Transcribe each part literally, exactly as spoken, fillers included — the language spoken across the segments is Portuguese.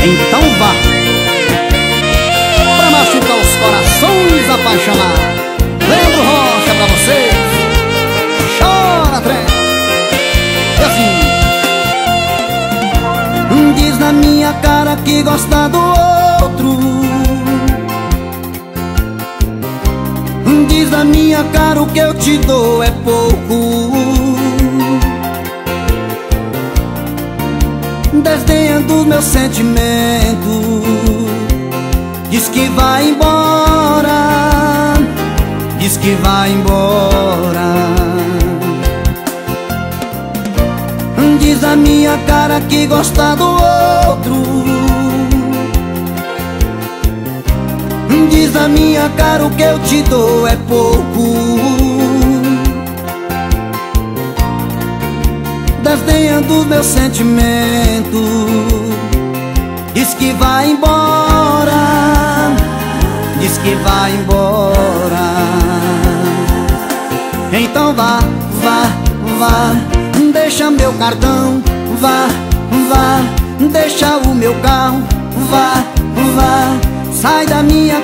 Então vá pra machucar os corações apaixonados. Leandro Rocha pra vocês. Chora, trem. E assim: diz na minha cara que gosta do outro. Diz na minha cara o que eu te dou é pouco. Desdenha dos meus sentimentos. Diz que vai embora. Diz que vai embora. Diz a minha cara que gosta do outro. Diz a minha cara o que eu te dou é pouco. Desdenha dos meus sentimentos. Diz que vai embora. Diz que vai embora. Então vá, vá, vá. Deixa meu cartão, vá, vá. Deixa o meu carro, vá, vá. Sai da minha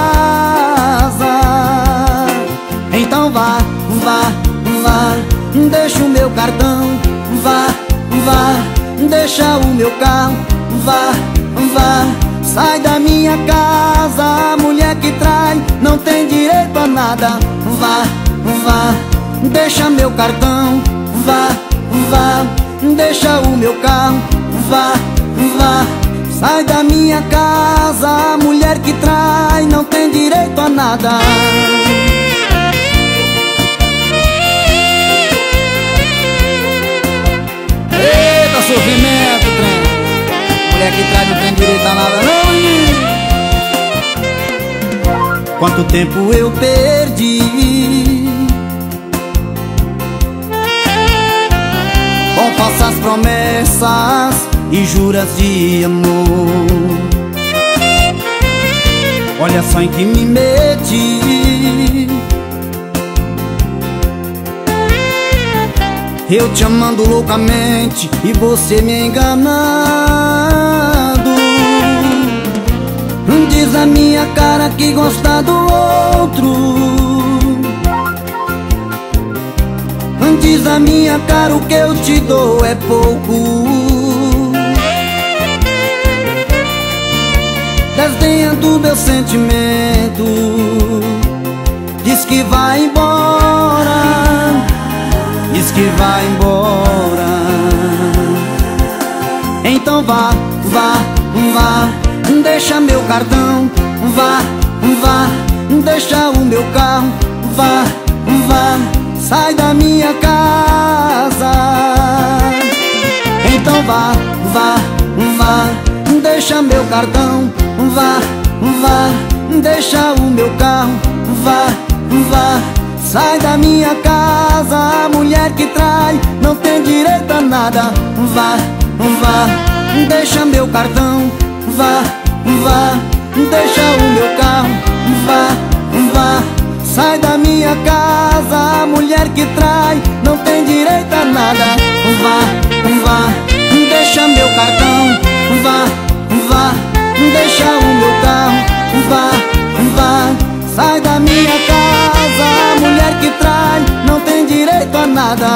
casa. Então vá, vá, vá. Deixa o meu cartão, vá, vá. Deixa o meu carro, vá, vá. Sai da minha casa. Mulher que trai não tem direito a nada. Vá, vá. Deixa meu cartão, vá, vá. Deixa o meu carro, vá, vá. Sai da minha casa. Mulher que trai não tem direito a nada. Eita, sofrimento, trem. Mulher que trai não tem direito a nada, não. Quanto tempo eu perdi com falsas promessas e juras de amor. Olha só em que me meti. Eu te amando loucamente e você me enganando. Diz a minha cara que gosta do outro. Diz a minha cara o que eu te dou é pouco. Desdenha do meu sentimento. Diz que vai embora. Diz que vai embora. Então vá, vá, vá. Deixa meu cartão, vá, vá. Deixa o meu carro, vá, vá. Sai da minha casa. Então vá, vá, vá. Deixa meu cartão, vá, vá. Deixa o meu carro, vá, vá. Sai da minha casa. Mulher que trai não tem direito a nada. Vá, vá. Deixa meu cartão, vá, vá. Deixa o meu carro, vá, vá. Sai da minha casa. Mulher que trai não tem direito a nada. Vá, vá. Deixa meu cartão, vá, vá. Deixa o meu carro, vá, vá. Sai da minha casa. Mulher que trai não tem direito a nada.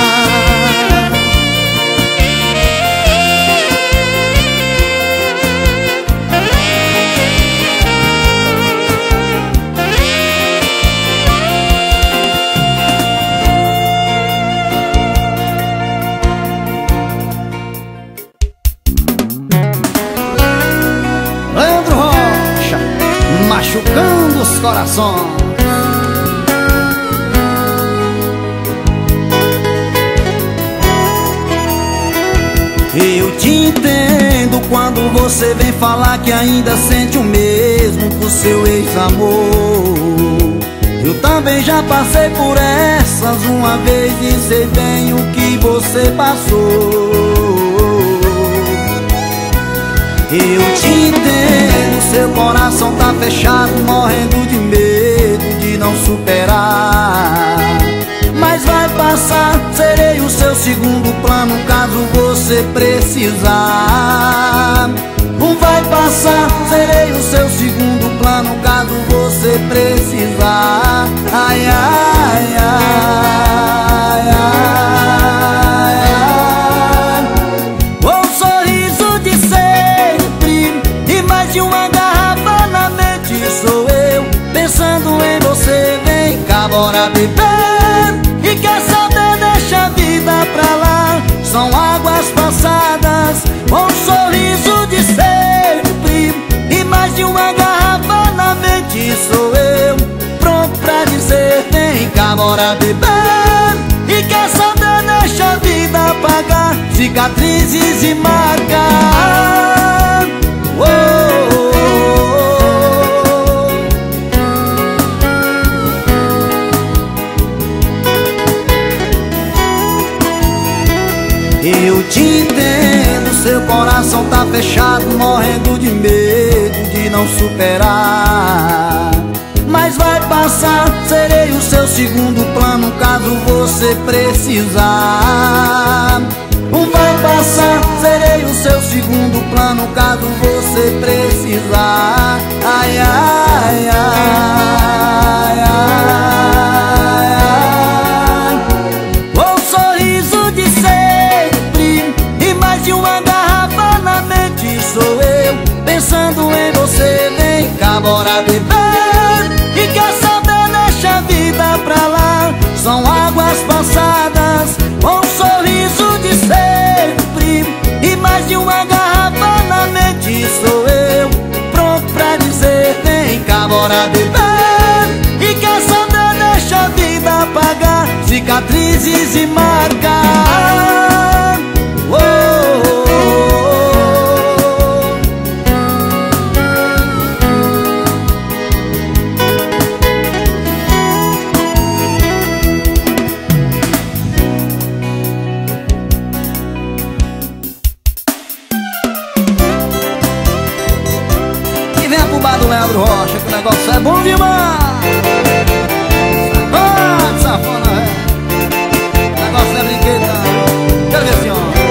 Leandro Rocha, machucando os corações. Eu te entendo quando você vem falar que ainda sente o mesmo por seu ex-amor. Eu também já passei por essas uma vez e sei bem o que você passou. Eu te entendo, seu coração tá fechado, morrendo de medo de não superar. Mas vai passar, serei o seu segundo plano caso você precisar. O vai passar, serei o seu segundo plano caso você precisar. Ai, ai, ai, ai, ai. Um sorriso de sempre e mais de uma garrafa na mente sou eu, pensando em você. Vem cá, bora beber. E quer saber, deixa a vida pra lá, são águas passadas. Um sorriso de sempre e mais de uma garrafa na mente sou eu, pronto pra dizer: vem cá, bora beber. E quer saber, deixa a vida apagar cicatrizes e marcas. Oh, oh, oh. Eu te entendo, seu coração tá fechado, morrendo de medo de não superar. Mas vai passar, serei o seu segundo plano caso você precisar. Vai passar, serei o seu segundo plano caso você precisar. Ai, ai, ai, ai, ai. Um sorriso de sempre e mais de uma garrafa na mente sou eu, pensando em você. Vem cá, bora beber. E quer saber, deixa a vida pra lá, são águas passadas. Um sorriso de sempre e mais de uma garrafa na mente sou eu, pronto pra dizer: vem cá, bora beber. E quer saber, deixa a vida apagar cicatrizes e marcas. Oh, oh, oh. E vem a pubá do Leandro Rocha, que o negócio é bom demais. Ah, safona, é. O negócio é brinquedo, não. Quero ver assim, ó.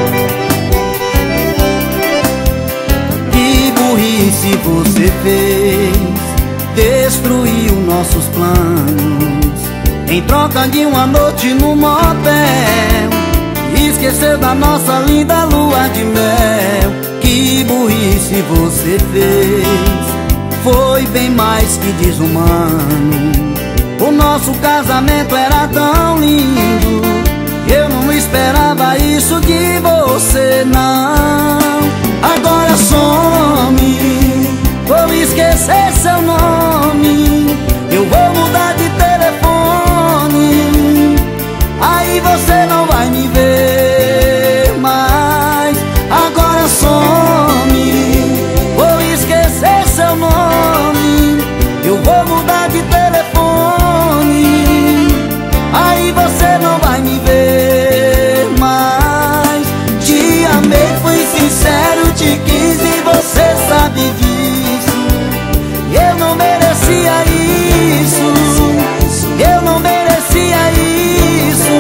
Que burrice você fez, destruiu nossos planos em troca de uma noite no motel. Esqueceu da nossa linda lua de mel. Que burrice você fez, foi bem mais que desumano. O nosso casamento era tão lindo, eu não esperava isso de você, não. Agora some, vou esquecer seu nome, eu vou mudar de telefone, aí você não vai me ver mais. Agora some, vou esquecer seu nome, eu vou mudar de telefone, aí você não vai me ver mais. Te amei, fui sincero, te quis e você sabe disso. Eu não merecia isso, eu não merecia isso.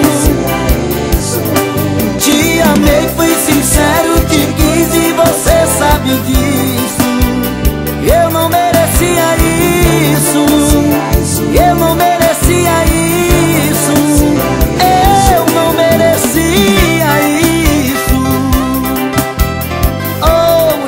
Te amei, fui sincero, te quis e você sabe disso. Eu não merecia isso, eu não merecia isso, eu não merecia isso. Oh,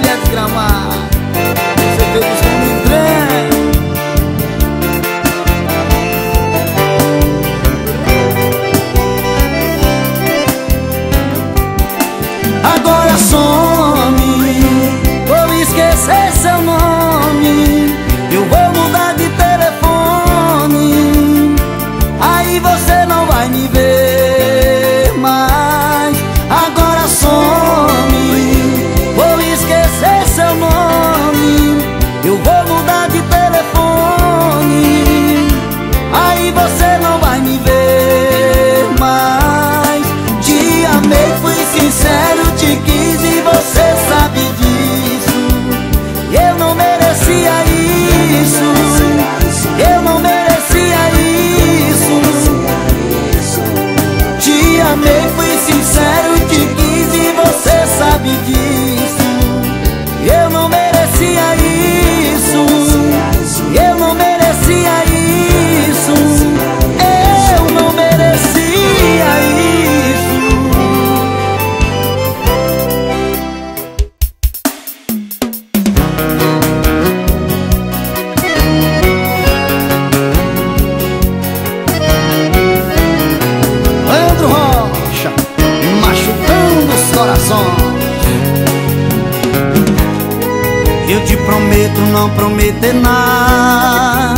Eu te prometo não prometer nada.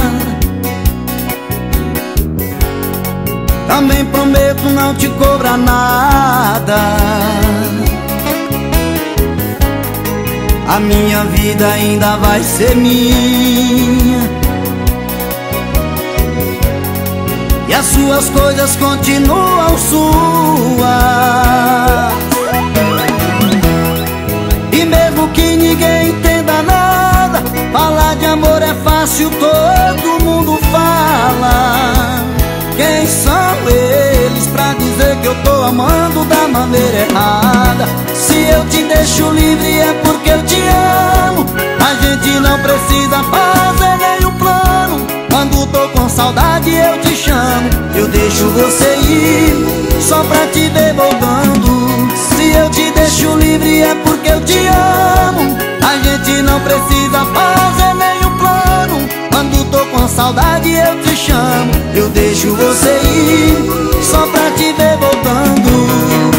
Também prometo não te cobrar nada. A minha vida ainda vai ser minha, e as suas coisas continuam suas. E mesmo que ninguém entenda nada, falar de amor é fácil, todo mundo fala. Quem são eles pra dizer que eu tô amando da maneira errada? Se eu te deixo livre é porque eu te amo. A gente não precisa fazer nenhum plano. Quando tô com saudade eu te chamo. Eu deixo você ir só pra te ver voltando. Se eu te deixo livre é porque eu te amo. A gente não precisa fazer nenhum plano. Quando tô com saudade eu te chamo. Eu deixo você ir só pra te ver voltando.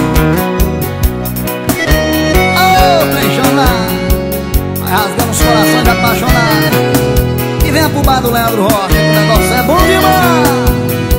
Ô, Prejona, vai rasgando os corações de apaixonado. E venha pro bar do Leandro Rocha, que o negócio é bom demais.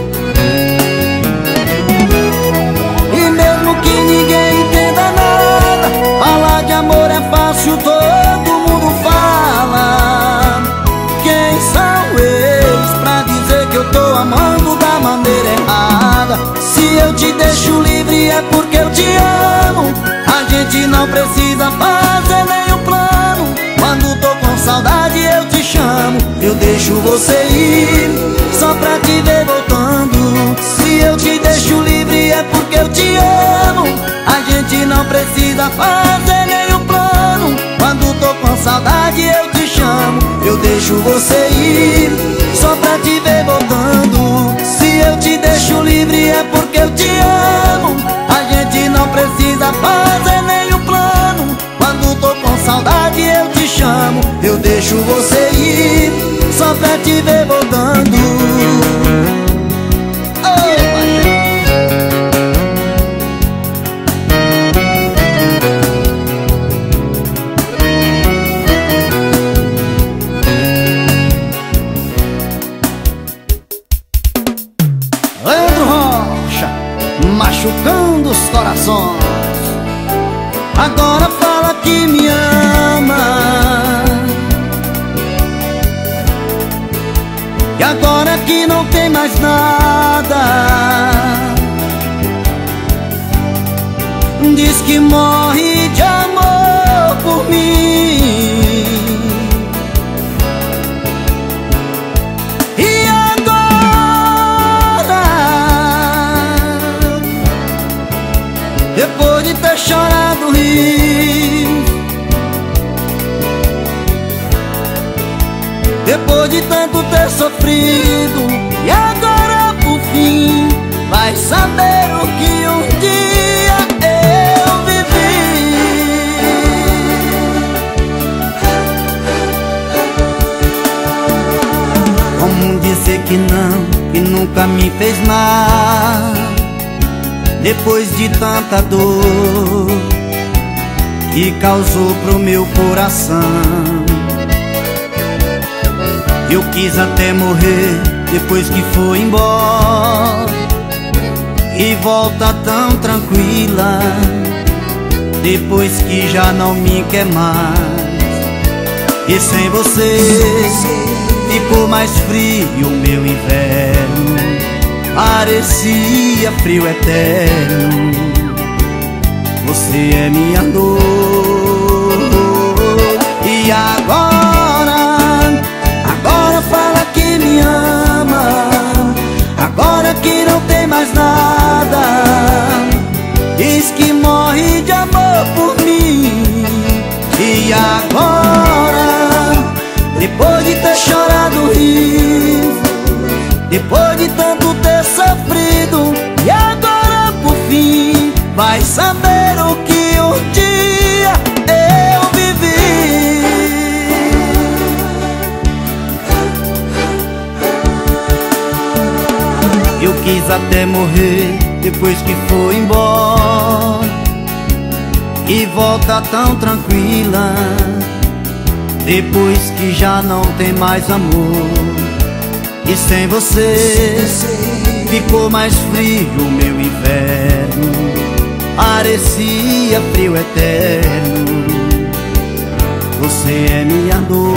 E mesmo que ninguém entenda nada, falar de amor é fácil, todo mundo fala. Quem são eles pra dizer que eu tô amando da maneira errada? Se eu te deixo livre é porque eu te amo. A gente não precisa fazer nenhum plano. Quando tô com saudade eu te chamo. Eu deixo você ir só pra te ver voltando. Se eu te deixo livre é porque eu te amo. A gente não precisa fazer nenhum plano. Quando tô com saudade eu te chamo. Eu deixo você ir só pra te ver voltando. Se eu te deixo livre é porque eu te amo. A gente não precisa fazer nenhum plano. Quando tô com saudade eu te chamo. Eu deixo você ir só pra te ver voltando. Machucando os corações. Agora fala que me ama, e agora que não tem mais nada. Diz que morre de amor por mim. E agora, depois de ter chorado, rir, depois de tanto ter sofrido, e agora por fim vai saber o que um dia eu vivi. Como dizer que não, que nunca me fez mal, depois de tanta dor que causou pro meu coração. Eu quis até morrer depois que foi embora, e volta tão tranquila depois que já não me quer mais. E sem você ficou mais frio o meu inverno, parecia frio eterno. Você é minha dor. E agora, agora fala que me ama, agora que não tem mais nada. Diz que morre de amor por mim. E agora, depois de ter chorado, rir, depois de tanto ter sofrido, e agora por fim vai saber o que um dia eu vivi. Eu quis até morrer depois que foi embora, e volta tão tranquila depois que já não tem mais amor. E sem você ficou mais frio o meu inverno, parecia frio eterno. Você é minha dor.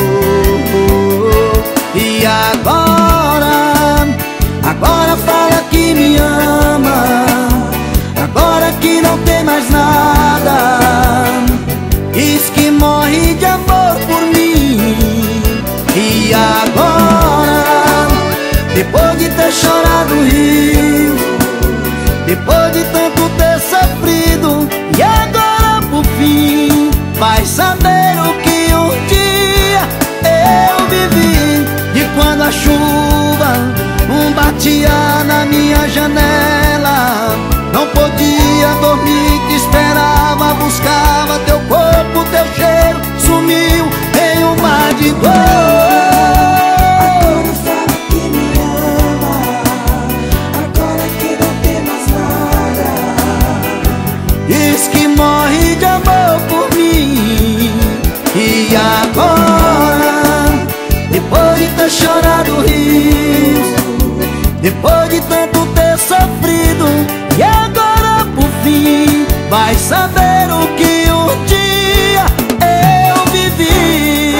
E agora, agora fala que me ama, agora que não tem mais nada, diz que morre de amor por mim. E agora, depois de ter chorado rio, depois de tanto ter sofrido, e agora por fim vai saber o que um dia eu vivi. De quando a chuva um batia na minha janela, não podia dormir, te esperava, buscava teu corpo, teu cheiro sumiu em um mar de dor. Agora fala que me ama, agora que não tem mais nada, diz que morre de amor por mim. E agora, depois de ter chorado rios, depois de tanto ter sofrido, e agora por fim vai saber o que um dia eu vivi.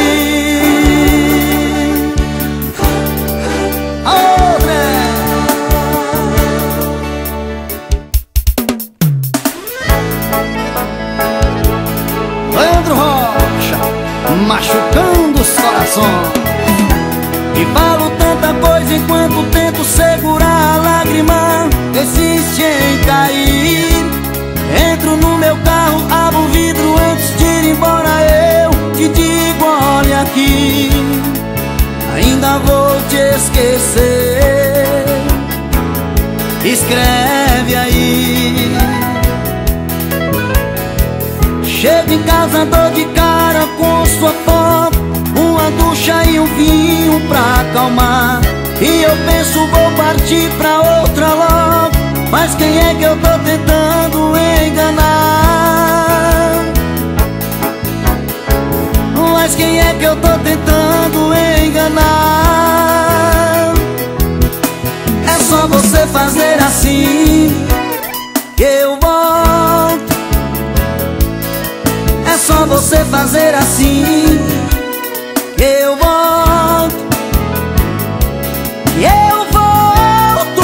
Leandro Rocha, machucando os corações. E falo tanta coisa enquanto tento segurar a lágrima que insiste em cair. Entro no meu carro, abro o vidro antes de ir embora, eu te digo, olha aqui, ainda vou te esquecer. Escreve aí. Chego em casa, dou de cara com sua foto, uma ducha e um vinho pra acalmar. E eu penso, vou partir pra outra logo, mas quem é que eu tô tentando enganar? Mas quem é que eu tô tentando enganar? É só você fazer assim que eu volto. É só você fazer assim que eu volto. E eu volto.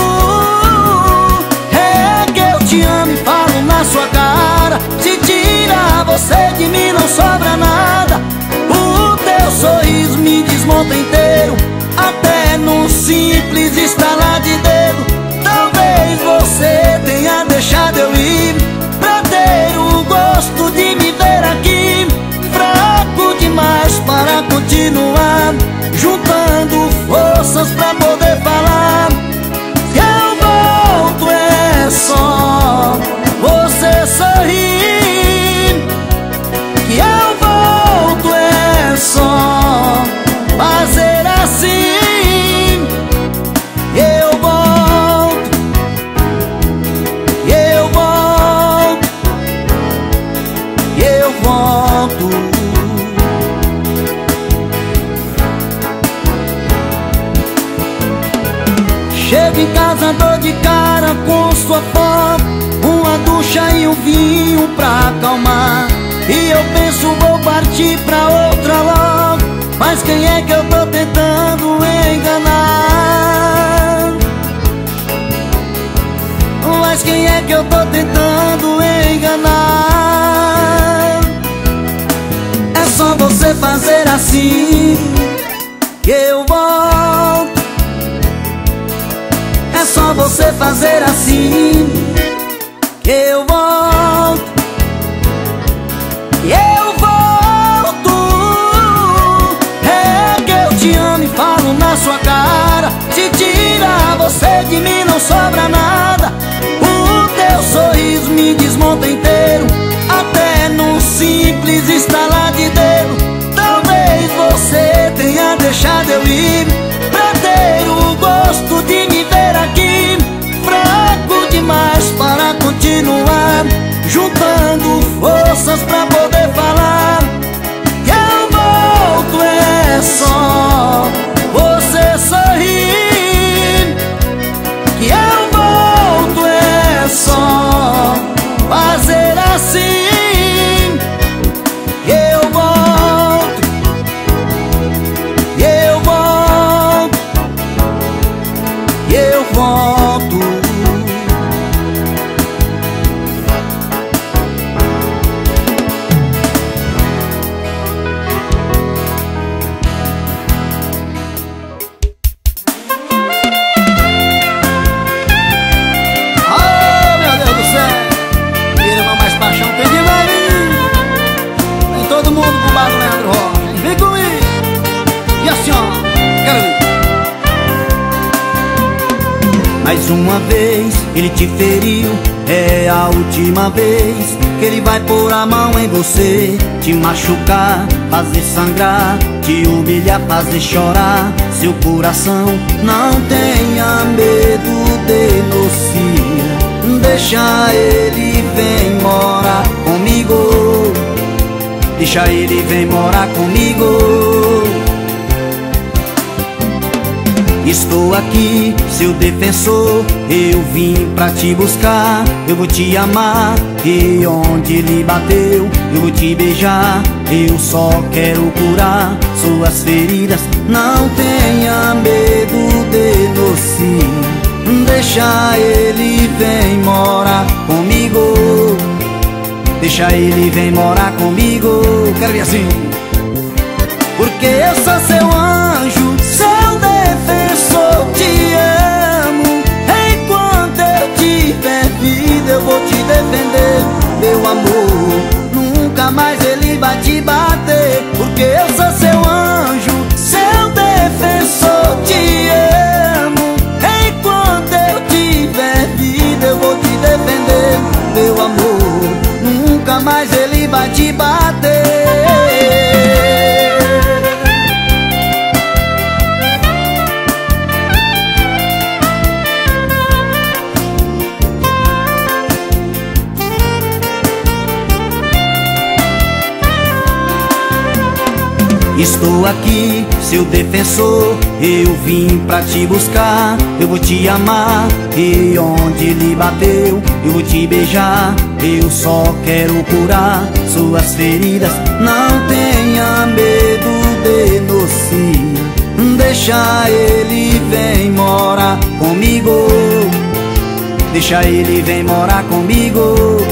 É que eu te amo e falo na sua cara. Se tira você de mim não sobra nada. O teu sorriso me desmonta inteiro, até num simples estalar de dedo. Talvez você tenha deixado eu ir pra ter o gosto de me ver aqui, fraco demais para continuar, juntando forças pra poder falar. Que eu volto é só você sorrir. Que eu volto é só fazer assim. Eu volto, eu volto, eu volto. Chego em casa, dou de cara com sua foto, uma ducha e um vinho pra acalmar. E eu penso, vou partir pra outra logo, mas quem é que eu tô tentando enganar? Mas quem é que eu tô tentando enganar? É só você fazer assim que eu volto. É só você fazer assim que eu volto. E eu volto. É que eu te amo e falo na sua cara. Se tira você de mim não sobra nada. O teu sorriso me desmonta inteiro, até num simples estalar de dedo. Talvez você tenha deixado eu ir pra ter o gosto de me ver aqui, fraco demais para continuar, juntando forças pra poder falar. Que eu vou Mais uma vez ele te feriu, é a última vez que ele vai pôr a mão em você, te machucar, fazer sangrar, te humilhar, fazer chorar seu coração. Não tenha medo, denuncia, deixa ele vem morar comigo, deixa ele vem morar comigo. Estou aqui, seu defensor, eu vim pra te buscar. Eu vou te amar, e onde ele bateu eu vou te beijar. Eu só quero curar suas feridas. Não tenha medo, denuncia, deixa ele vem morar comigo, deixa ele vem morar comigo. Quero ver assim. Porque eu sou seu anjo, seu defensor, te amo. Enquanto eu tiver vida eu vou te defender, meu amor. Nunca mais ele vai te bater. Porque eu sou seu anjo, seu defensor, te amo. Enquanto eu tiver vida eu vou te defender, meu amor. Nunca mais ele vai te bater. Estou aqui, seu defensor, eu vim pra te buscar. Eu vou te amar, e onde ele bateu eu vou te beijar. Eu só quero curar suas feridas. Não tenha medo, denuncia, deixa ele vem morar comigo, deixa ele vem morar comigo.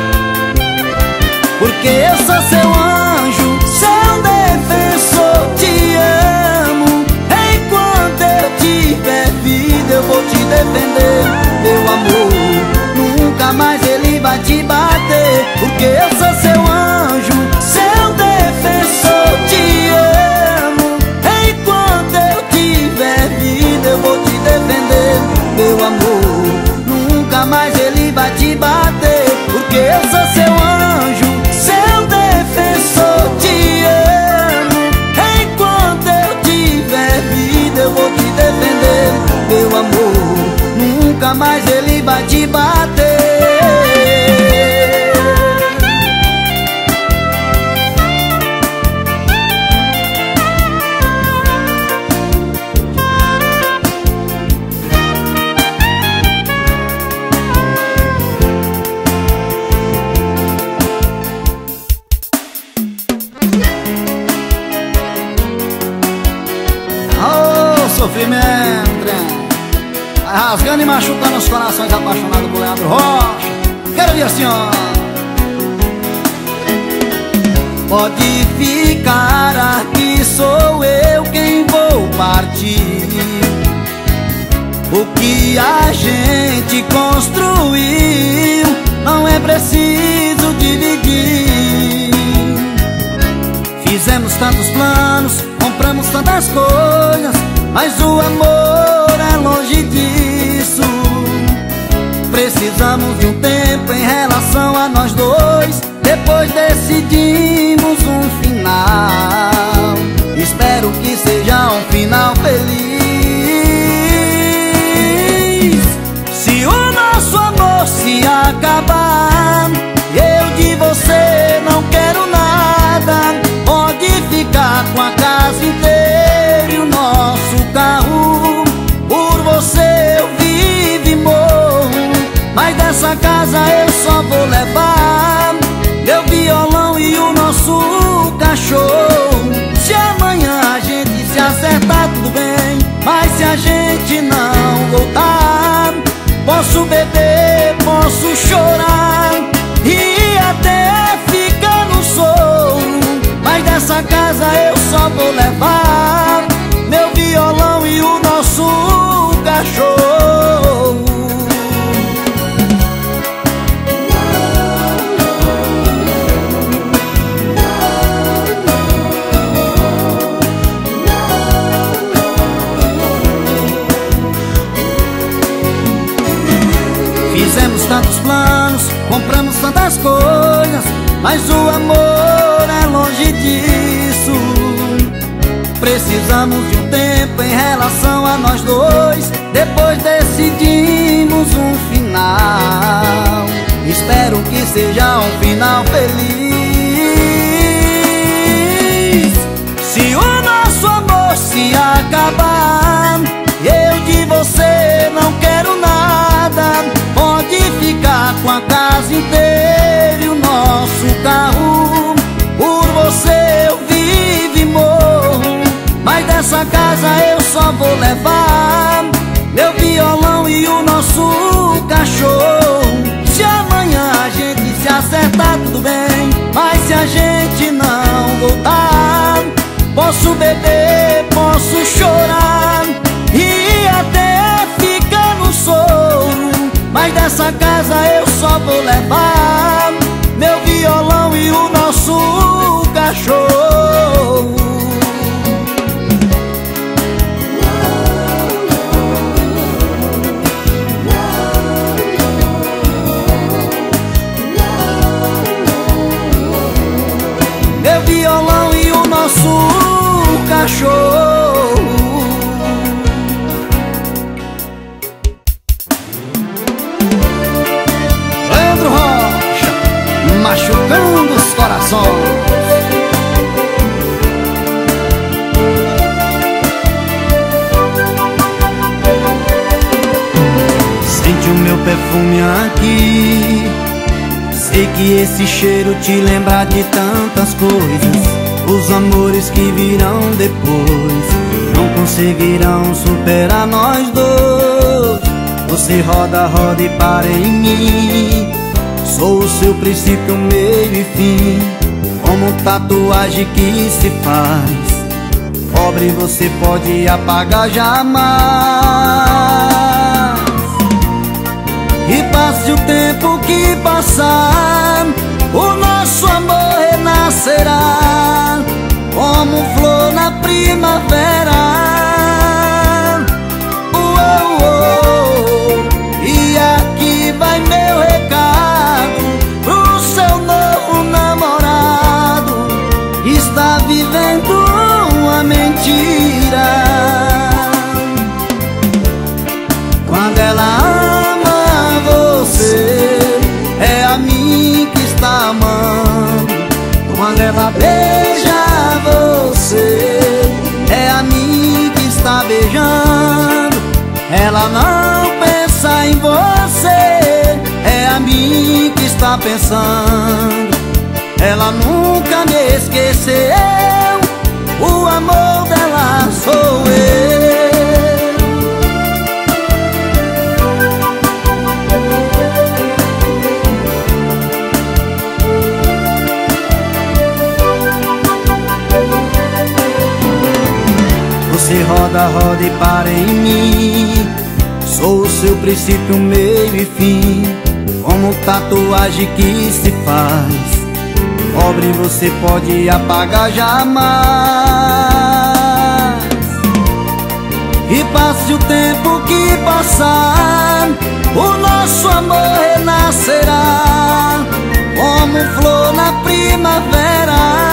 Porque eu sou seu anjo, seu defensor, te amo. Enquanto eu tiver vida eu vou te defender, meu amor. Nunca mais ele vai te bater. Porque eu sou seu anjo, seu defensor, te amo. Enquanto eu tiver vida eu vou te defender, meu amor. Nunca mais ele vai te bater. Porque eu sou seu anjo, seu defensor, te amo. Enquanto eu tiver vida eu vou te defender, meu amor. Nunca mais ele vai te bater. Sofrimento, rasgando e machucando os corações apaixonados por Leandro Rocha. Quero ver assim, ó. Pode ficar aqui, sou eu quem vou partir. O que a gente construiu não é preciso dividir. Fizemos tantos planos, compramos tantas coisas, mas o amor é longe disso. Precisamos de um tempo em relação a nós dois, depois decidimos um final. Espero que seja um final feliz. Se o nosso amor se acabar, eu de você não quero nada. Pode ficar com a casa inteira e o nosso carro. Por você eu vivo e morro, mas dessa casa eu só vou levar meu violão e o nosso cachorro. Se amanhã a gente se acertar tudo bem, mas se a gente não voltar, posso beber, posso chorar e até ficar no sono, mas dessa casa eu só vou levar meu violão e o nosso cachorro. amor é longe disso. Precisamos de um tempo em relação a nós dois. Depois decidimos um final. Espero que seja um final feliz. Se o nosso amor se acabar, eu de você não quero nada. Pode ficar com a casa inteira e o nosso carro. Por você eu vivo e morro, mas dessa casa eu só vou levar meu violão e o nosso cachorro. Se amanhã a gente se acertar, tudo bem, mas se a gente não voltar, posso beber, posso chorar e até ficar no soro, mas dessa casa eu só vou levar meu violão e o nosso cachorro. Meu violão e o nosso cachorro. Leandro Rocha, machucando os corações. Sente o meu perfume aqui. Sei que esse cheiro te lembra de tantas coisas. Os amores que virão depois não conseguirão superar nós dois. Você roda, roda e para em mim. Sou o seu princípio, meio e fim. Como tatuagem que se faz, pobre você pode apagar jamais. E passe o tempo que passar, o nosso amor renascerá como flor na primavera. Uou, uou. E aqui vai meu recado pro seu novo namorado. Está vivendo uma mentira. Quando ela é a mim que está amando. Quando ela beija você, é a mim que está beijando. Ela não pensa em você, é a mim que está pensando. Ela nunca me esqueceu, o amor dela sou eu. Você roda, roda e para em mim. Sou o seu princípio, meio e fim. Como tatuagem que se faz, pobre você pode apagar jamais. E passe o tempo que passar, o nosso amor renascerá como flor na primavera.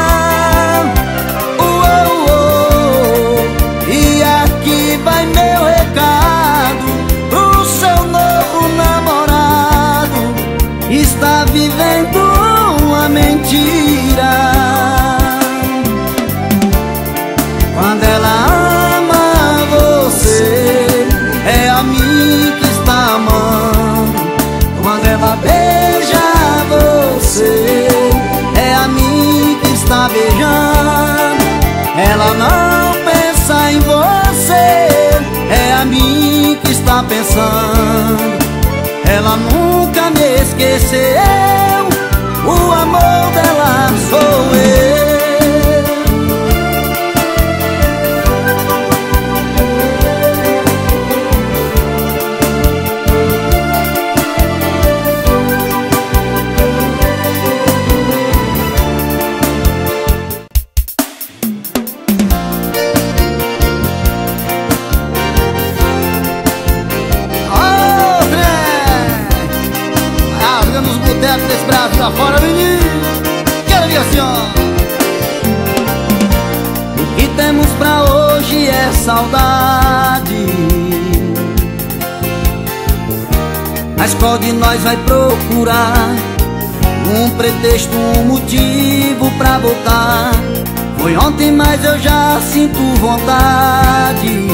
Vai meu recado pro seu novo namorado. Está vivendo uma mentira. Quando ela ama você, é a mim que está amando. Quando ela beija você, é a mim que está beijando. Ela não pensa em você, é a mim que está pensando. Ela nunca me esqueceu, o amor dela sou eu. Desse Brasil afora, menino. qual de nós vai procurar um pretexto, um motivo pra voltar? Foi ontem, mas eu já sinto vontade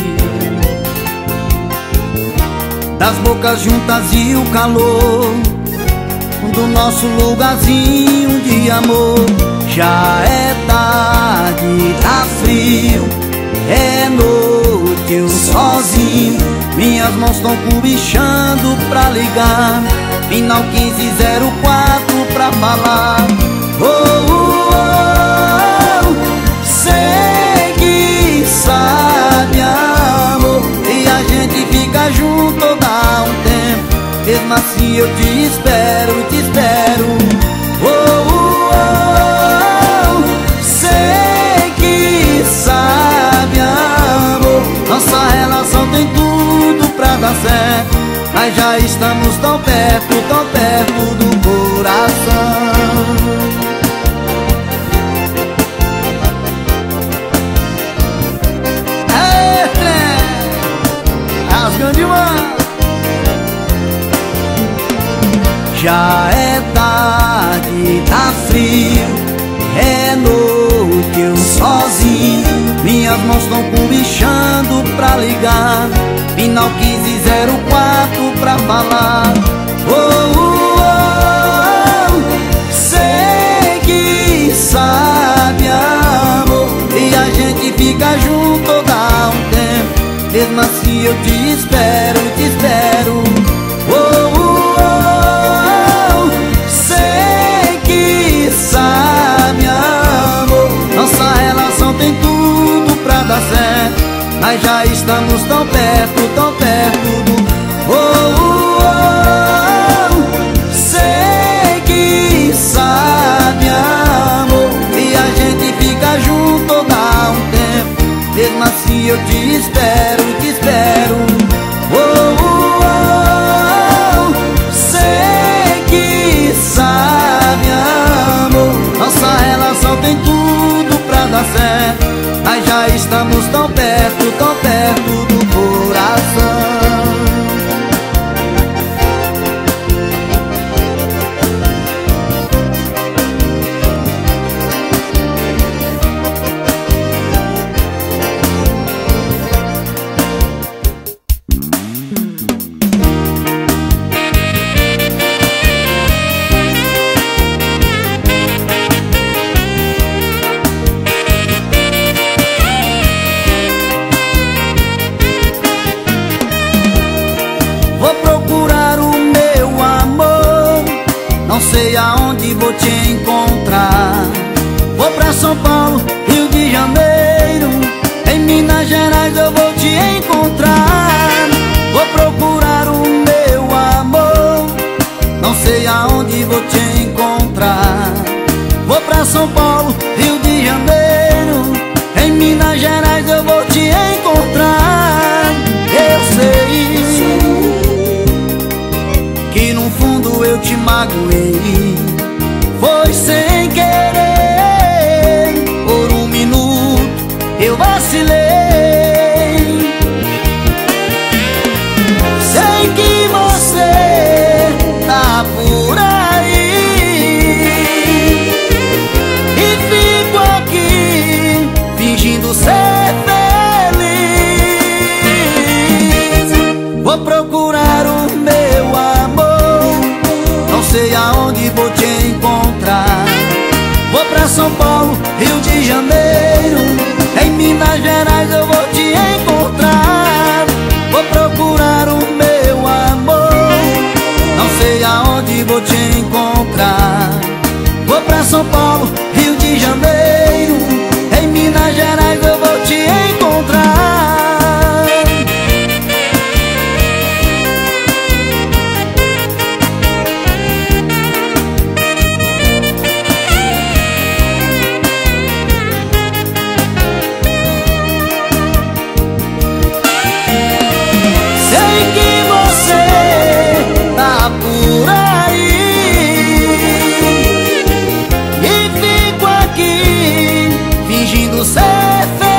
das bocas juntas e o calor do nosso lugarzinho de amor. Já é tarde, tá frio, é noite, eu sozinho. Minhas mãos estão cobichando pra ligar final quinze zero quatro pra falar. Oh, oh, oh, sei que sabe, amor, e a gente fica junto há um tempo. Mesmo assim eu te espero, te espero. Oh, oh, oh, sei que sabe, amor, nossa relação tem tudo pra dar certo, mas já estamos tão perto, tão perto do coração. É, rasgando demais. Já é tarde, tá frio, é noite, eu sozinho. Minhas mãos estão cobichando pra ligar final quinze zero quatro pra falar. Oh, oh, oh, sei que sabe, amor, e a gente fica junto há um tempo. Mesmo assim eu te espero, te espero. Oh, oh, oh, sei que sabe, amor, nossa relação tem tudo pra dar certo, mas já estamos tão perto, tão perto do... Oh, oh, oh, sei que sabe, amor, e a gente fica junto há um tempo. Mesmo assim eu te espero, te espero. Oh, oh, oh, sei que sabe, amor, nossa relação tem tudo pra dar certo, mas já estamos tão perto, tão perto do coração. Não sei aonde vou te encontrar. Vou pra São Paulo, Rio de Janeiro, em Minas Gerais eu vou te encontrar. Vou procurar o meu amor, não sei aonde vou te encontrar. Vou pra São Paulo, Rio de Janeiro, em Minas Gerais eu vou te encontrar. Eu sei que no fundo eu te magoei, foi sem querer. Por um minuto eu vacilei. Sei que você tá por aí e fico aqui fingindo ser feliz. Vou procurar o meu amor, não sei aonde vou te encontrar. Vou pra São Paulo, Rio de Janeiro, em Minas Gerais eu vou te encontrar. Vou procurar o meu amor, não sei aonde vou te encontrar. Vou pra São Paulo, Rio de Janeiro, em Minas Gerais eu vou te encontrar. Ser feliz.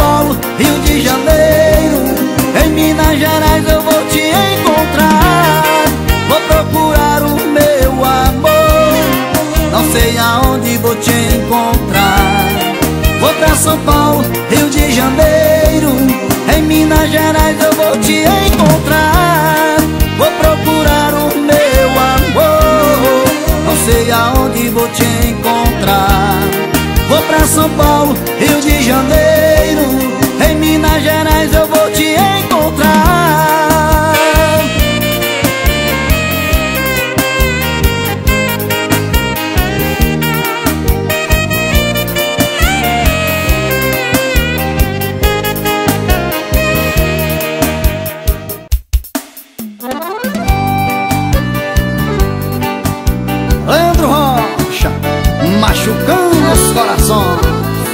Paulo, Rio de Janeiro, em Minas Gerais eu vou te encontrar. Vou procurar o meu amor, não sei aonde vou te encontrar. Vou pra São Paulo, Rio de Janeiro, em Minas Gerais eu vou te encontrar. Vou procurar o meu amor, não sei aonde vou te encontrar. Vou pra São Paulo, Rio de Janeiro, em Minas Gerais eu vou te encontrar. Leandro Rocha, machucando os corações.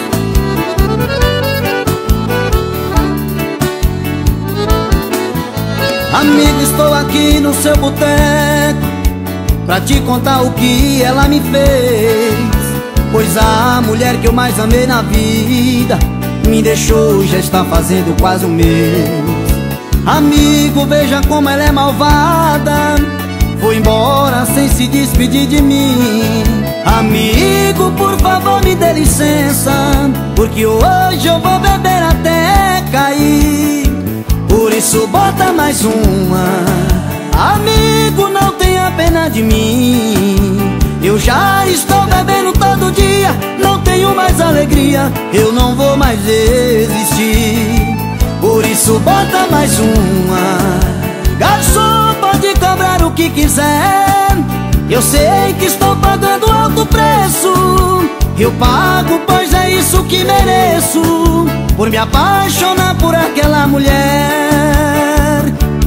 Amigo, estou aqui no seu boteco pra te contar o que ela me fez. Pois a mulher que eu mais amei na vida me deixou, já está fazendo quase um mês. Amigo, veja como ela é malvada, foi embora sem se despedir de mim. Amigo, por favor me dê licença, porque hoje eu vou beber até cair. Por isso bota mais uma. Amigo, não tenha pena de mim, eu já estou bebendo todo dia, não tenho mais alegria, eu não vou mais existir. Por isso bota mais uma. Garçom, pode cobrar o que quiser, eu sei que estou pagando alto preço. Eu pago, pois é isso que mereço, por me apaixonar por aquela mulher.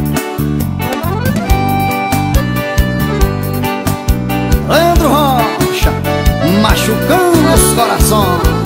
Leandro Rocha, machucando os corações.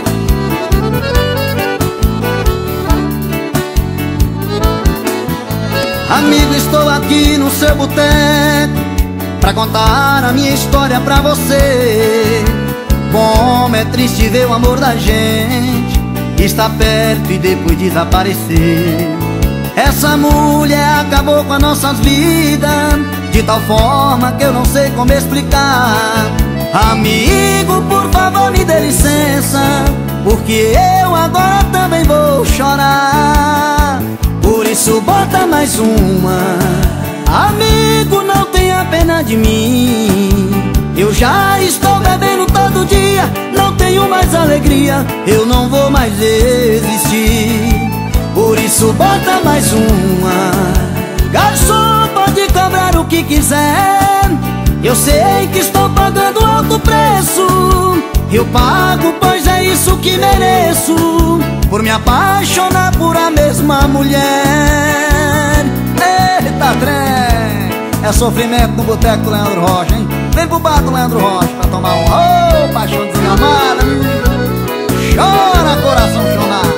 Amigo, estou aqui no seu boteco pra contar a minha história pra você. Como é triste ver o amor da gente estar perto e depois desaparecer. Essa mulher acabou com as nossas vidas de tal forma que eu não sei como explicar. Amigo, por favor me dê licença, porque eu agora também vou chorar. Por isso bota mais uma. Amigo, não tenha pena de mim, eu já estou bebendo todo dia, não tenho mais alegria, eu não vou mais existir. Por isso bota mais uma. Garçom, pode cobrar o que quiser, eu sei que estou pagando alto preço. Eu pago, pois é isso que mereço, por me apaixonar por a mesma mulher. Eita trem, é sofrimento no boteco do Leandro Rocha, hein? Vem pro bar do Leandro Rocha pra tomar um ô, oh, paixão desenamada. Chora, coração chorar.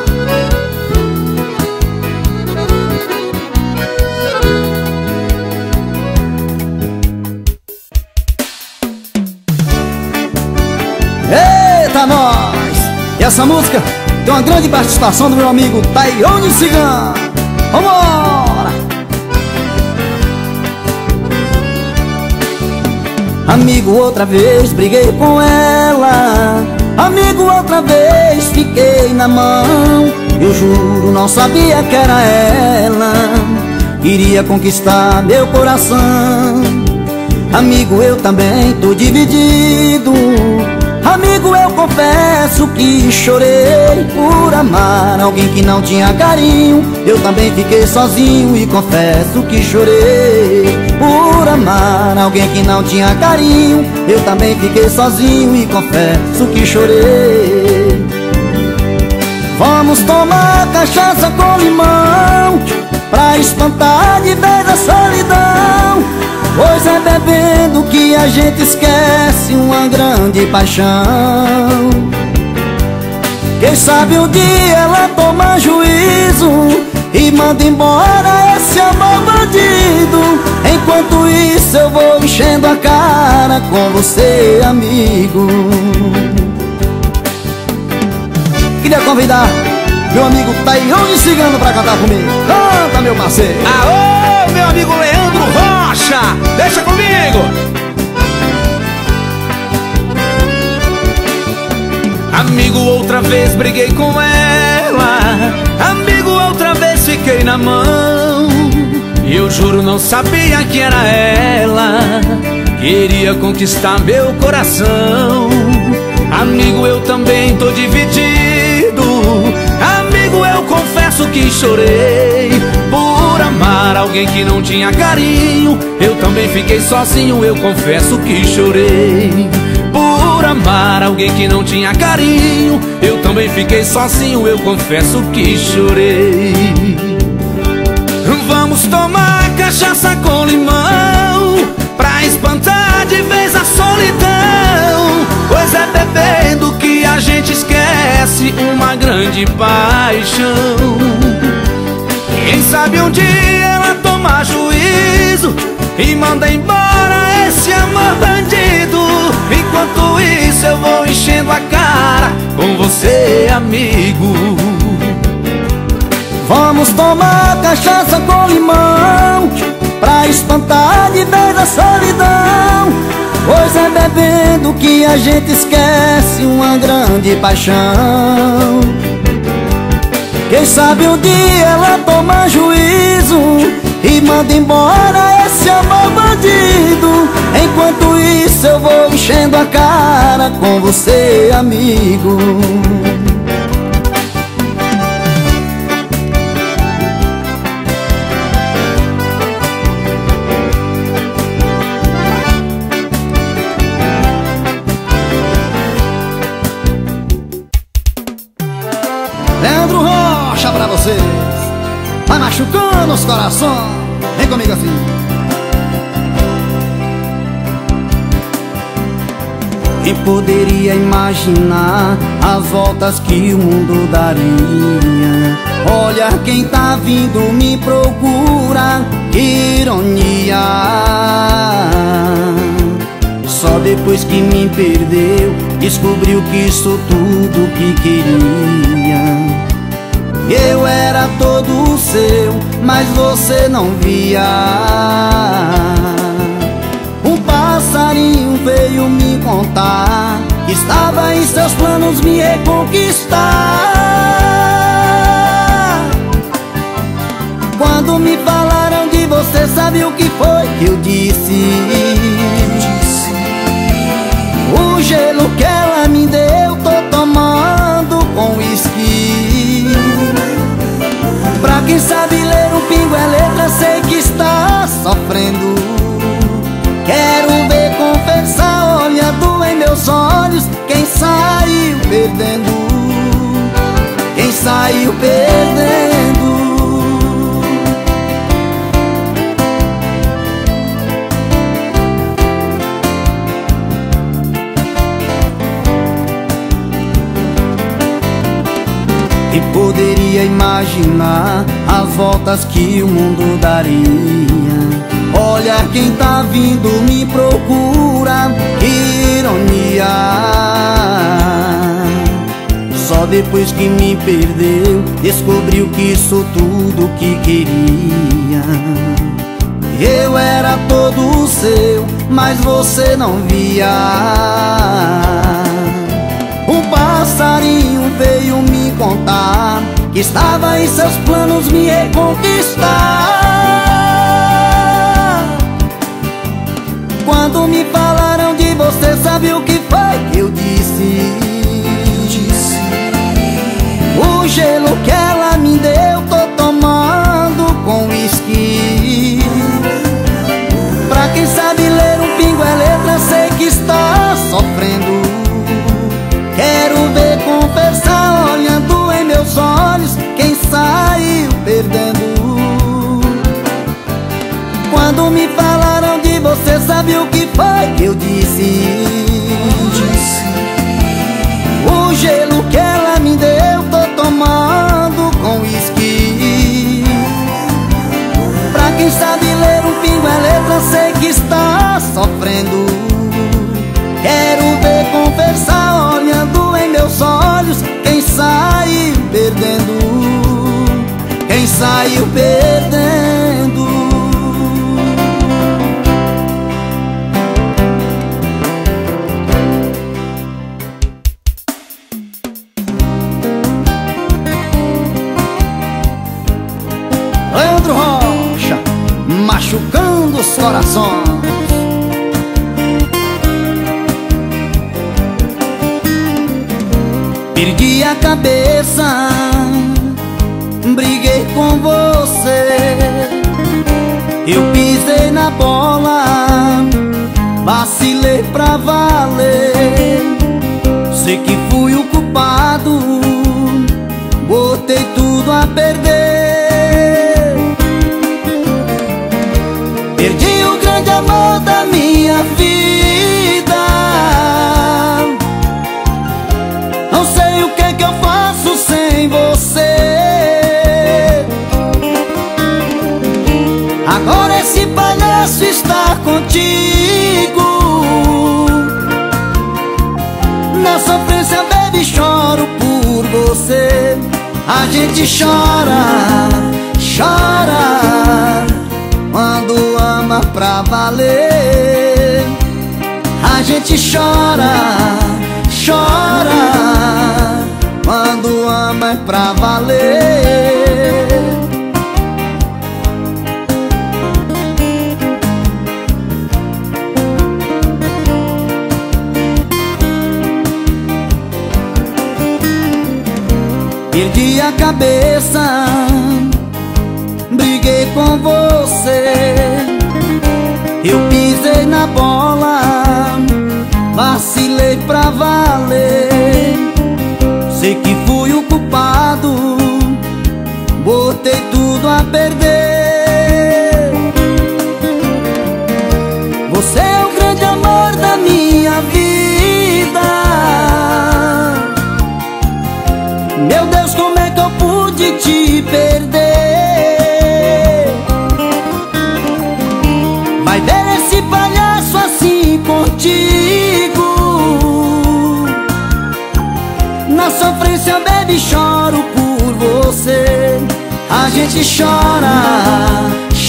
Eita nós! E essa música tem uma grande participação do meu amigo Taione Cigano. Vambora! Amigo, outra vez briguei com ela, amigo, outra vez fiquei na mão. Eu juro, não sabia que era ela, queria conquistar meu coração. Amigo, eu também tô dividido, amigo, eu confesso que chorei por amar alguém que não tinha carinho. Eu também fiquei sozinho e confesso que chorei por amar alguém que não tinha carinho. Eu também fiquei sozinho e confesso que chorei. Vamos tomar cachaça com limão pra espantar de vez a solidão, pois é bebendo que a gente esquece uma grande paixão. Quem sabe um dia ela toma juízo e manda embora esse amor bandido. Enquanto isso eu vou enchendo a cara com você, amigo. Queria convidar meu amigo Tairone Cigano pra cantar comigo. Canta, meu parceiro. Aô, meu amigo Leandro Rocha, deixa comigo. Amigo, outra vez briguei com ela. Amigo, outra vez fiquei na mão. E eu juro não sabia que era ela. Queria conquistar meu coração. Amigo, eu também tô dividido. Amigo, eu confesso que chorei por amar alguém que não tinha carinho. Eu também fiquei sozinho, eu confesso que chorei por amar alguém que não tinha carinho. Eu também fiquei sozinho, eu confesso que chorei. Vamos tomar cachaça com limão pra espantar de vez a solidão. Pois é bebendo que a gente esquece uma grande paixão. Quem sabe um dia ela toma juízo e manda embora esse amor bandido. Enquanto isso eu vou enchendo a cara com você, amigo. Vamos tomar cachaça com limão pra espantar de vez a solidão. Pois é bebendo que a gente esquece uma grande paixão. Quem sabe um dia ela toma juízo e manda embora esse amor bandido. Enquanto isso eu vou enchendo a cara com você, amigo. Leandro Rocha pra vocês. Vai machucando os corações. Vem comigo assim. Quem poderia imaginar as voltas que o mundo daria? Olha quem tá vindo me procura, que ironia. Só depois que me perdeu, descobriu que sou tudo que queria. Eu era todo seu, mas você não via. Um passarinho veio me contar que estava em seus planos me reconquistar. Quando me falaram de você, sabe o que foi que eu disse? O gelo que ela me deu, tô tomando com uísque. Pra quem sabe ler um pingo é letra, sei que está sofrendo. Quero ver confessar, olhando em meus olhos, quem saiu perdendo. Quem saiu perdendo. E poderia imaginar as voltas que o mundo daria. Olha quem tá vindo me procura, que ironia. Só depois que me perdeu, descobriu que sou tudo que queria. Eu era todo seu, mas você não via. Um passarinho veio me contar que estava em seus planos me reconquistar. Quando me falaram de você, sabe o que foi que eu disse? O gelo que ela me deu, tô tomando com uísque. Pra quem sabe ler um pingo é letra, sei que está sofrendo. Quero ver confessar, olhando em meus olhos, quem saiu perdendo. Quando me falaram de você, sabe o que foi que eu disse? O gelo que ela me deu, tô tomando com uísque. Pra quem sabe ler um pingo é letra, sei que está sofrendo. Quero ver confessar, olhando em meus olhos, quem saiu perdendo. quem saiu perdendo. Leandro Rocha, machucando os corações. Perdi a cabeça, briguei com você. Eu pisei na bola, vacilei pra valer. Sei que fui o culpado, botei tudo a perder. Perdi o grande amor da minha vida. Não sei o que que eu faço sem você. Agora esse palhaço está contigo. Na sofrência, baby, choro por você. A gente chora, chora quando ama pra valer. A gente chora, chora quando ama é pra valer. Perdi a cabeça, briguei com você. Eu pisei na bola, vacilei pra valer. Sei que fui o culpado, botei tudo a perder. Você é o grande amor da minha vida. Meu Deus, como é que eu pude te perder? Vai ver esse palhaço assim contigo. Na sofrência, baby, choro por você. A gente chora,